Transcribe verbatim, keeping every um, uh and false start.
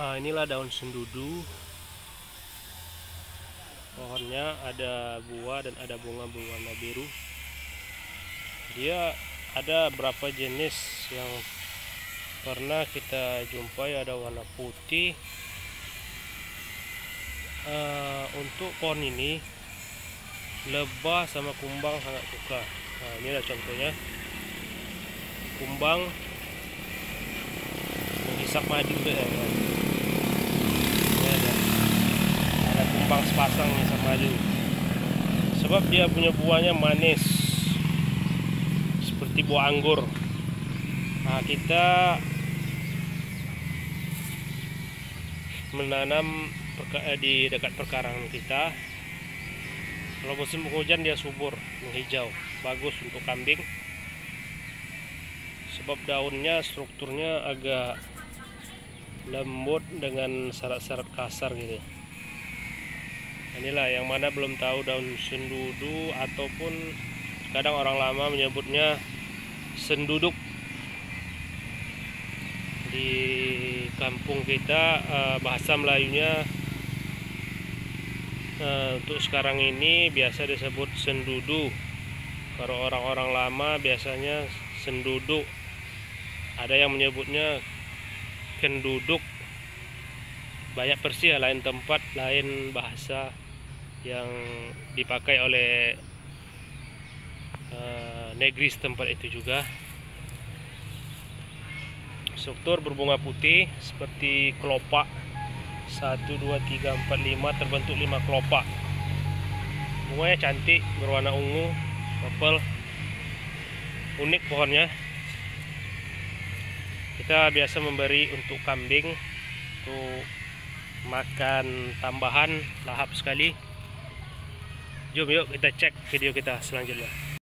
Ah, inilah daun sendudu. Pohonnya ada buah dan ada bunga berwarna biru. Dia ada berapa jenis yang pernah kita jumpai, ada warna putih. Uh, untuk pohon ini lebah sama kumbang sangat suka. Nah, ini adalah contohnya. Kumbang menghisap madu juga ya. Ini ada, ada kumbang sepasang menghisap madu. Sebab dia punya buahnya manis seperti buah anggur. Nah, kita menanam di dekat perkarangan kita. Kalau musim hujan dia subur, menghijau, bagus untuk kambing. Sebab daunnya strukturnya agak lembut dengan syarat-syarat kasar gitu. Inilah yang mana belum tahu daun sendudu, ataupun kadang orang lama menyebutnya senduduk. Di kampung kita bahasa Melayunya untuk sekarang ini biasa disebut sendudu. Kalau orang-orang lama biasanya senduduk. Ada yang menyebutnya kenduduk. Banyak versi ya, lain tempat, lain bahasa yang dipakai oleh uh, negeri setempat itu juga. Struktur berbunga putih seperti kelopak. Satu, dua, tiga, empat, lima, terbentuk lima kelopak. Bunganya cantik, berwarna ungu, purple. Unik pohonnya. Kita biasa memberi untuk kambing, untuk makan tambahan, lahap sekali. Jom yuk kita cek video kita selanjutnya.